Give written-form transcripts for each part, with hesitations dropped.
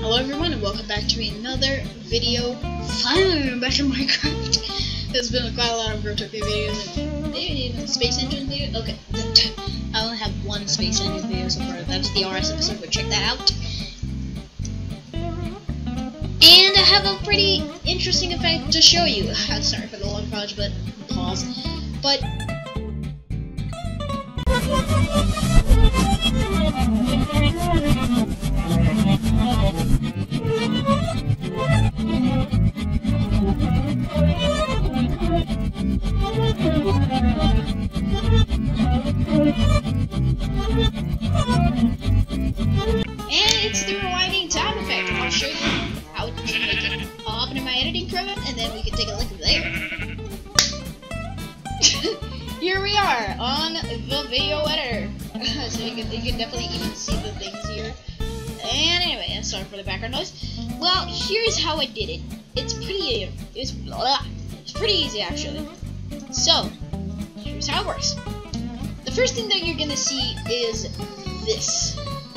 Hello everyone and welcome back to another video. Finally I'm back in Minecraft. There's been quite a lot of Grotopia videos and maybe even Space Engine videos. Okay, I only have one Space Engine video so far. That was the RS episode, but check that out. And I have a pretty interesting effect to show you. I'm sorry for the long pause, but it's the rewinding time effect. I'll show you how to make it. I'll hop into my editing program and then we can take a look there. Here we are on the video editor. So you can definitely even see the things here. And anyway, sorry for the background noise. Well, here's how I did it. It's pretty easy actually. So, here's how it works. The first thing that you're gonna see is this.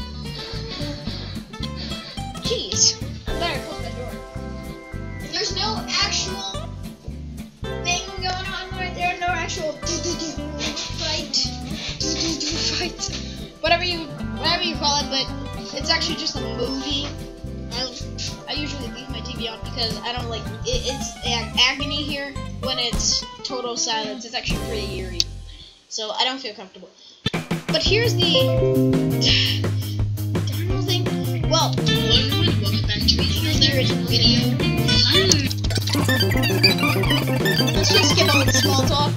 Jeez, I better close that door. There's no actual thing going on right there. No actual fight, whatever you call it. But it's actually just a movie. I usually leave my TV on because I don't like it. It's agony here when it's total silence. It's actually pretty eerie, so I don't feel comfortable. But here's the darn thing. Well, welcome back to another video. Let's just skip all the small talk.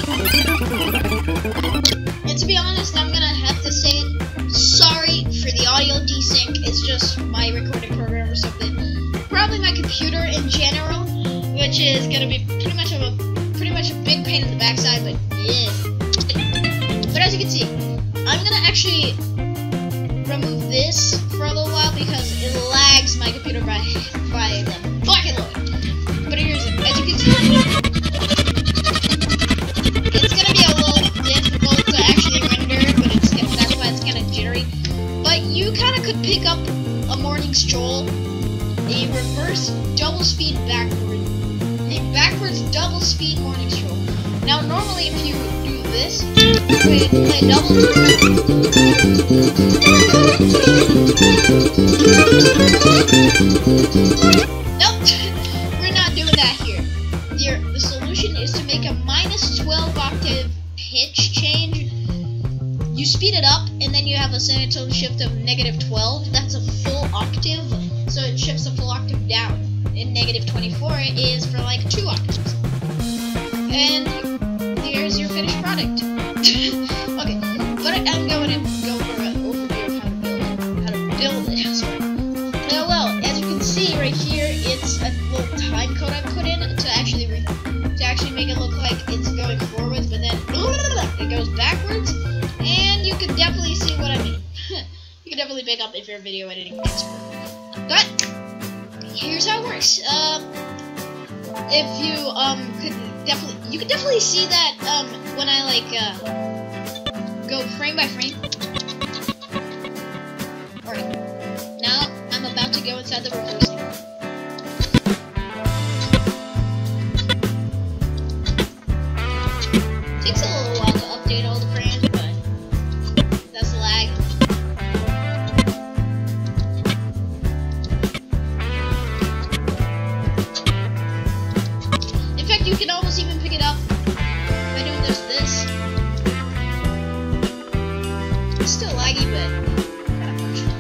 And to be honest, I'm gonna have to say it. Sorry for the audio desync. It's just my recording program or something. Probably my computer in general, which is gonna be pretty much a big pain in the backside. But yeah. But as you can see, I'm gonna actually remove this for a little while because it lags my computer by the bucket load. But here's it. As you can see, it's gonna be a little difficult to actually render, but that's why it's kind of jittery. But you kind of could pick up a morning stroll, a reverse double speed backwards double speed morning stroll. Now normally if you do this, play double. Nope, we're not doing that here. The solution is to make a -12 octave pitch change. You speed it up, and then you have a semitone shift of -12. That's a full octave, so it shifts a full octave down. And -24 is for like 2 octaves. And here's your finished product. Okay, but I'm going to go for an overview of how to build it. Sorry. Well, as you can see right here, it's a little time code I put in to actually make it look like it's going forwards, but then it goes backwards. And you can definitely see what I mean. You can definitely pick up if you're a video editing expert. But here's how it works. If you you could definitely see that when I go frame by frame. Alright, now I'm about to go inside the reversing. Takes a little while to update all the frames, but that's lag. In fact, you can almost even pick it up by doing this. It's still laggy, but kind of functional.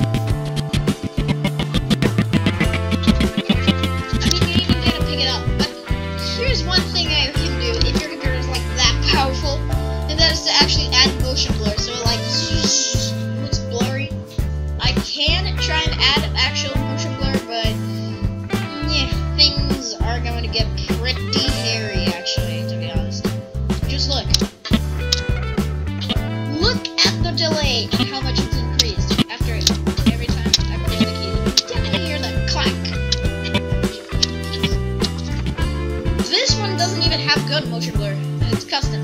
I mean, you even gotta pick it up. But here's one thing I can do if your computer is like that powerful, and that is to actually add motion blur, so it like looks blurry. I can try and add actual motion blur, but yeah, things are going to get pretty hairy actually, to be honest. Just look. Look at the delay, how much it's increased after every time I press the key. You definitely hear the clack. This one doesn't even have good motion blur. It's custom.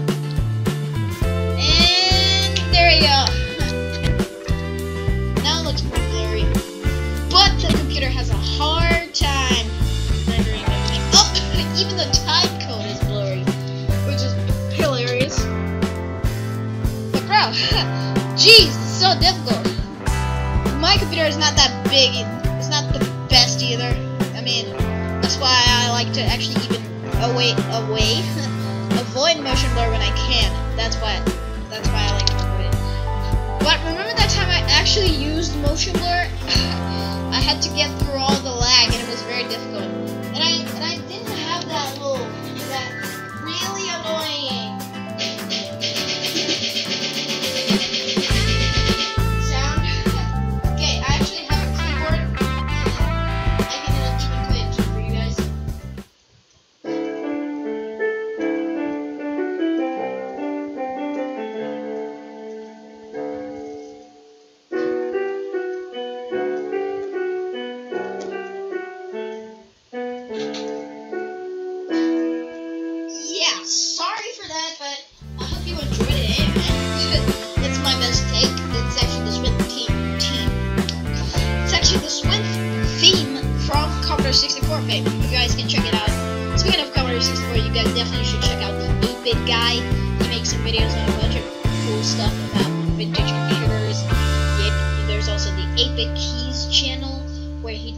And there you go. Now it looks more blurry. But the computer has a hard time rendering everything. Oh, even the time code is blurry, which is hilarious. But bro, jeez, it's so difficult. My computer is not that big. It's not the best either. I mean, that's why I like to actually even avoid motion blur when I can. That's why I like to avoid it. But remember that time I actually used motion blur? I had to get through all the lag, and it was very difficult. And I didn't have that really annoying sound. Okay, I actually have a keyboard. I can even play it for you guys. Yeah, sorry for that, but I hope you enjoyed it anyway. It's my best take. It's actually the Swim theme. It's actually the Swim theme from Commodore 64 fame. You guys can check it out. Speaking of Commodore 64, you guys definitely should check out the 8-bit guy. He makes some videos on a bunch of cool stuff about vintage computers. There's also the 8-bit keys channel where he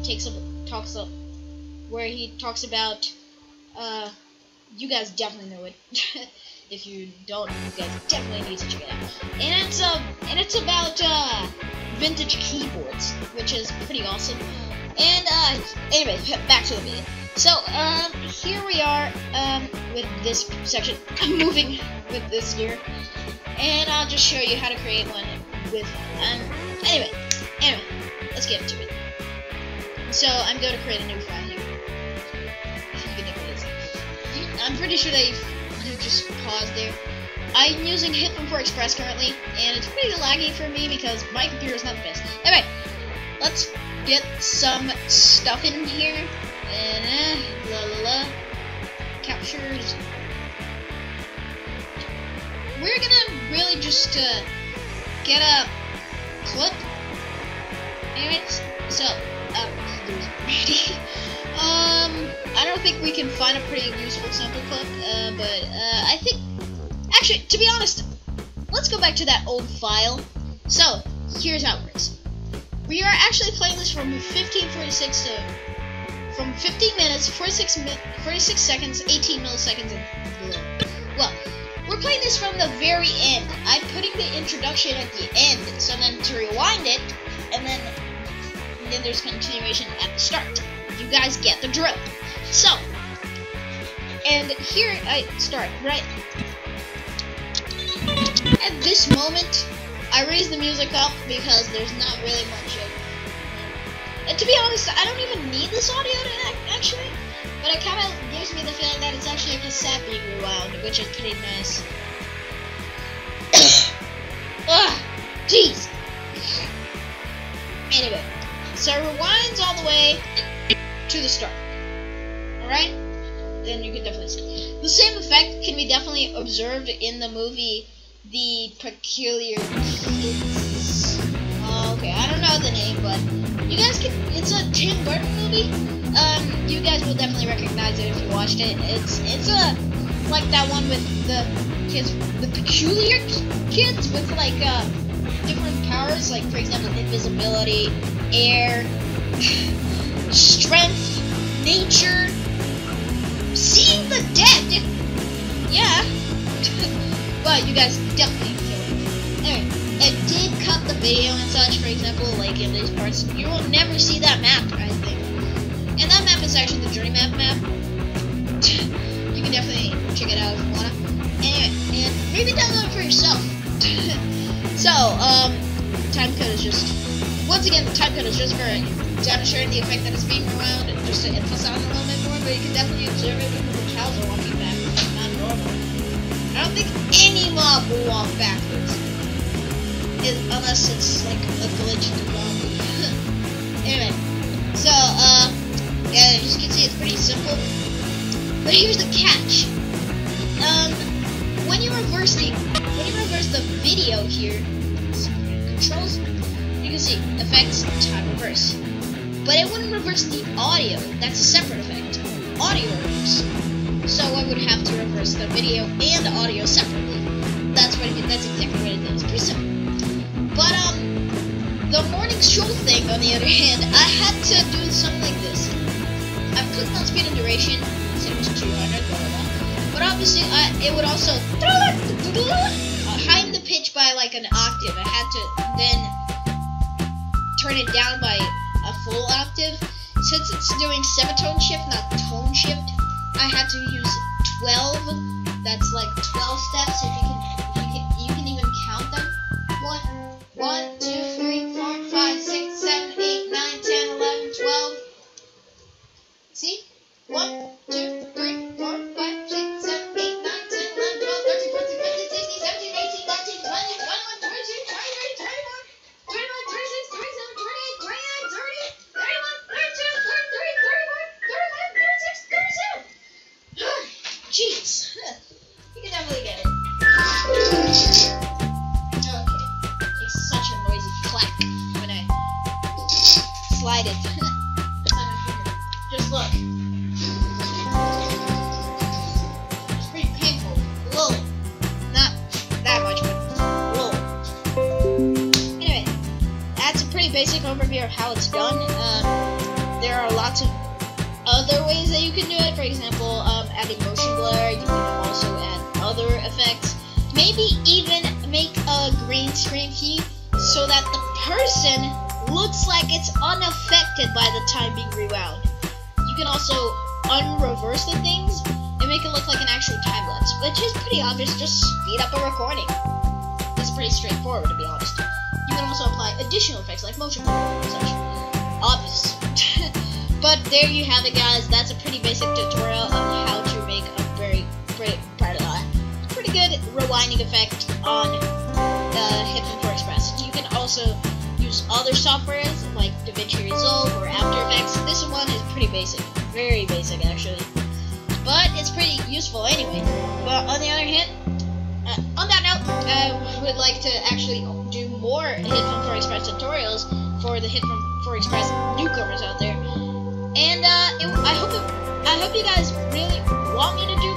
talks about you guys definitely know it. If you don't, you guys definitely need to check it out. And it's about vintage keyboards, which is pretty awesome. And anyway, back to the video. So here we are with this section. I'm moving with this here, and I'll just show you how to create one with. Anyway, let's get into it. So I'm going to create a new file here. I'm pretty sure that you just pause there. I'm using Hitfilm for Express currently, and it's pretty laggy for me because my computer is not the best. Anyway, let's get some stuff in here. And captures. We're gonna really just get a clip. Anyways, so I don't think we can find a pretty useful sample clip, but I think, actually, to be honest, let's go back to that old file. So, here's how it works. We are actually playing this from 15 minutes, 46 seconds, 18 milliseconds, and below. Well, we're playing this from the very end. I'm putting the introduction at the end, so then to rewind it, and then there's continuation at the start. You guys get the drill. So, and here I start, right? At this moment, I raise the music up because there's not really much of. And to be honest, I don't even need this audio actually, but it kind of gives me the feeling that it's actually a cassette being rewound, which is pretty nice. Ugh, jeez. Anyway, so it rewinds all the way to the start. Alright? Then you can definitely see. The same effect can be definitely observed in the movie The Peculiar Kids. Okay, I don't know the name, but you guys can. It's a Tim Burton movie. You guys will definitely recognize it if you watched it. It's like that one with the kids, the peculiar kids with like different powers, like for example invisibility, air, strength, nature, seeing the dead. Yeah. But you guys definitely feel it. Anyway, it did cut the video and such, for example, like in these parts. You will never see that map, I think. And that map is actually the journey map. You can definitely check it out if you wanna. Anyway, and maybe download it for yourself. So, time code is just, once again, the time code is just for demonstrating the effect that it's being around, and just to emphasize a little bit more, but you can definitely observe it because the cows are walking back. It's not normal. I don't think any mob will walk backwards. Unless it's like a glitch in the mob. Anyway, so, yeah, as you can see, it's pretty simple. But here's the catch. When you reverse the video here, controls, you can see effects, time reverse. but it wouldn't reverse the audio. That's a separate effect. Audio reverse. So I would have to reverse the video and the audio separately. That's exactly what it is. Pretty simple. But the morning stroll thing, on the other hand, I had to do something like this. I've clicked on speed and duration, said it was 200, blah blah blah. But obviously, it would also heighten the pitch by like an octave. I had to then turn it down by a full octave. Since it's doing semitone shift, not tone shift, I had to use 12. That's like 12 steps. If you can even count them. 1, 2, 3, 4, 5, 6, 7, 8, 9, 10, 11, 12. See? 1, 2, 3, 4, 5, 6, 7, 8, 9, 10, 11, 12, 13, 14, 15, 16, 17, 18, 19, 20, 21, 22, 23, 24, 25, 26, 27, 28, 29, 30, 31, 32, 33, 34, 35, 36, 37. Jeez. You can definitely get it. Okay. It's such a noisy clack when I slide it. That's not my finger. Just look. It's pretty painful. Whoa. Not that much, but whoa. Anyway, that's a pretty basic overview of how it's done. There are lots of other ways that you can do it. For example, adding motion blur. You can also add other effects. Maybe even make a green screen key so that the person looks like it's unaffected by the time being rewound. You can also unreverse the things and make it look like an actual time lapse, which is pretty obvious. Just speed up a recording. It's pretty straightforward, to be honest. You can also apply additional effects like motion blur and such. Obvious. But there you have it, guys. That's a pretty basic tutorial on how to make a pretty good rewinding effect on the Hitfilm Pro Express. You can also use other softwares like DaVinci Resolve or After Effects. This one is pretty basic, very basic actually, but it's pretty useful anyway. But on the other hand, on that note, I would like to actually do more Hitfilm Pro Express tutorials for the Hitfilm Pro Express newcomers out there. And I hope you guys really want me to do